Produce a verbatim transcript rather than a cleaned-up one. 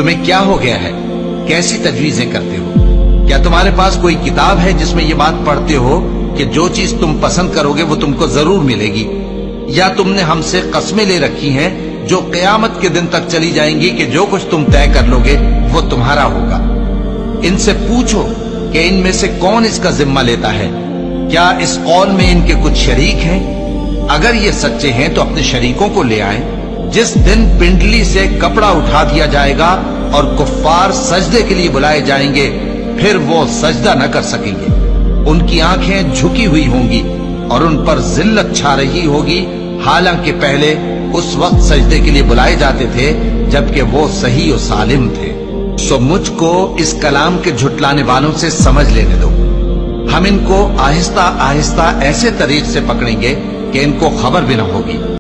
तुम्हें क्या हो गया है? कैसी तजवीजें करते हो? क्या तुम्हारे पास कोई किताब है जिसमें ये बात पढ़ते हो कि जो चीज तुम पसंद करोगे वो तुमको जरूर मिलेगी? या तुमने हमसे कस्में ले रखी हैं जो कयामत के दिन तक चली जाएंगी कि जो कुछ तुम तय कर लोगे वो तुम्हारा होगा? इनसे पूछो कि इनमें से कौन इसका जिम्मा लेता है। क्या इस कौल में इनके कुछ शरीक हैं? अगर ये सच्चे हैं तो अपने शरीकों को ले आए। जिस दिन पिंडली से कपड़ा उठा दिया जाएगा और कुफ्फार सजदे के लिए बुलाए जाएंगे, फिर वो सजदा न कर सकेंगे। उनकी आंखें झुकी हुई होंगी और उन पर जिल्लत छा रही होगी, हालांकि पहले उस वक्त सजदे के लिए बुलाए जाते थे जबकि वो सही और सालिम थे। सो मुझको इस कलाम के झुटलाने वालों से समझ लेने दो। हम इनको आहिस्ता आहिस्ता ऐसे तरीके से पकड़ेंगे कि इनको खबर भी न होगी।